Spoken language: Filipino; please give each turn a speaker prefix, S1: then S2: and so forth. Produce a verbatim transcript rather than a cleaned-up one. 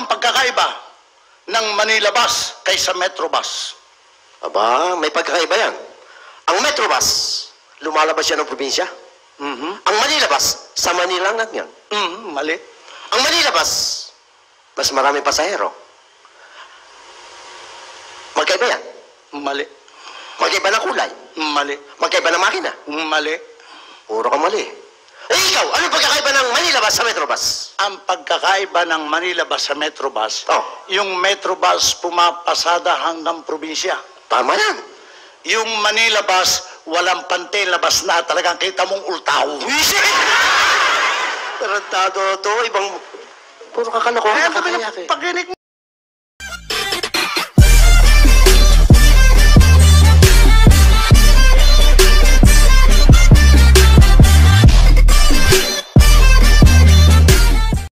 S1: ang pagkakaiba ng Manila Bus kaysa Metro Bus?
S2: Aba, may pagkakaiba yan. Ang Metrobus, lumalabas yan ng probinsya.
S1: Mhm.
S2: Ang Manila Bus, sa Manila lang yan.
S1: Mhm, mali.
S2: Ang Manila Bus, mas marami pasahero. Magkaiba yan.
S1: Mali.
S2: Magkaiba ng kulay.
S1: Mali.
S2: Magkaiba ng makina.
S1: Mali.
S2: Puro ka mali. Eh ikaw, ano pagkakaiba ng Manila Bus sa Metrobus?
S1: Ang pagkakaiba ng Manila Bus sa Metro Bus,
S2: Oh.
S1: yung Metro Bus pumapasada hanggang probinsya.
S2: Tama yan.
S1: Yung Manila Bus, walang pante, labas na. Talagang kita mong ultaw.
S2: Wisit! Tarantado to, ibang... Puro kakalokohan,
S1: Kaya kami
S2: nakakayak eh.
S1: paginig